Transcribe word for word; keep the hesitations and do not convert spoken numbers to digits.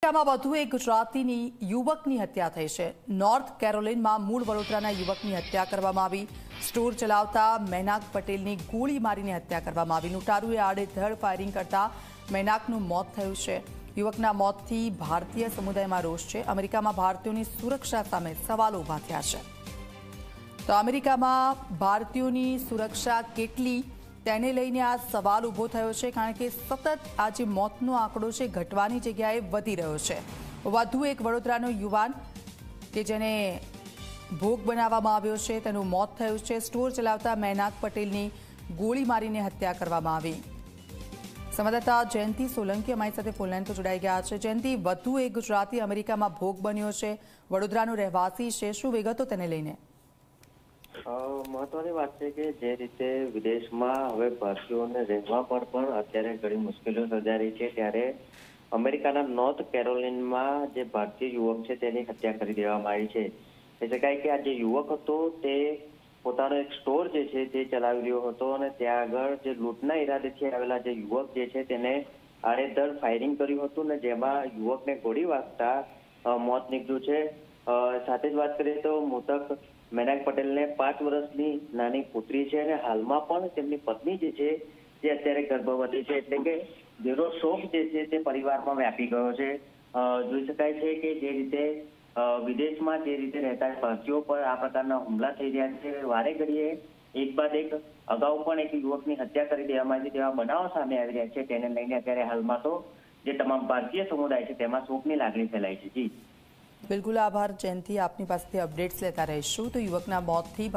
અમેરિકામાં વધુ એક ગુજરાતીની યુવકની હત્યા થઈ છે। નોર્થ કેરોલિનમાં મૂળ વડોદરાના યુવકની હત્યા કરવામાં આવી। સ્ટોર ચલાવતા મૈનાક પટેલની ગોળી મારીને હત્યા કરવામાં આવી। લૂંટારૂએ આડેધડ ફાયરિંગ કરતા મૈનાકનું મોત થયું છે। યુવકના મોતથી ભારતીય સમુદાયમાં રોષ છે। અમેરિકામાં ભારતીયોની સુરક્ષા સામે સવાલો ઊભા થયા છે। તો અમેરિકામાં ભારતીયોની સુરક્ષા કેટલી તેને લઈને આ સવાલ ઊભો થયો છે, કારણ કે સતત આ જે મોતનો આંકડો છે ઘટવાની જગ્યાએ વધી રહ્યો છે। વધુ એક વડોદરાનો યુવાન કે જેને ભોગ બનાવવામાં આવ્યો છે તેનું મોત થયું છે। સ્ટોર ચલાવતા મૈનાક પટેલની ગોળી મારીને હત્યા કરવામાં આવી। સંવાદદાતા જયંતિ સોલંકી અમારી સાથે ફોનલાઈન પર જોડાઈ ગયા છે। જયંતિ, વધુ એક ગુજરાતી અમેરિકામાં ભોગ બન્યો છે, વડોદરાનો રહેવાસી છે, શું વિગતો તેને લઈને? મહત્વની વાત છે કે જે રીતે વિદેશમાં હવે ભારતીયોને રહેવા પર પણ અત્યારે ઘણી મુશ્કેલીઓ સર્જાઈ છે, ત્યારે અમેરિકાના નોર્થ કેરોલિનમાં જે ભારતીય યુવક છે તેની હત્યા કરી દેવામાં આવી છે। કહી શકાય કે આ જે યુવક હતો તે પોતાનો એક સ્ટોર જે છે તે ચલાવી રહ્યો હતો અને ત્યાં આગળ જે લૂંટના ઈરાદેથી આવેલા જે યુવક જે છે તેને આડેધડ ફાયરિંગ કર્યું હતું ને જેમાં યુવકને ગોળી વાગતા મોત નીકળ્યું છે। સાથે જ વાત કરીએ તો મૃતક મૈનાક પટેલને પાંચ વર્ષની નાની પુત્રી છે અને હાલમાં પણ તેમની પત્ની જે છે તે અત્યારે ગર્ભવતી છે, એટલે કે જેનો શોક જે છે તે પરિવારમાં વ્યાપી ગયો છે। જોઈ શકાય છે કે જે રીતે વિદેશમાં જે રીતે રહેતા ભારતીયો પર આ પ્રકારના હુમલા થઈ રહ્યા છે, વારે ઘડીએ એક બાદ એક અગાઉ પણ એક યુવકની હત્યા કરી દેવામાં આવી તેવા બનાવો સામે આવી રહ્યા છે, તેને લઈને અત્યારે હાલમાં તો જે તમામ ભારતીય સમુદાય છે તેમાં શોકની લાગણી ફેલાઈ છે। જી બિલકુલ, આભાર જયંતિ, આપની પાસેથી અપડેટ્સ લેતા રહીશું। તો યુવકના મોતથી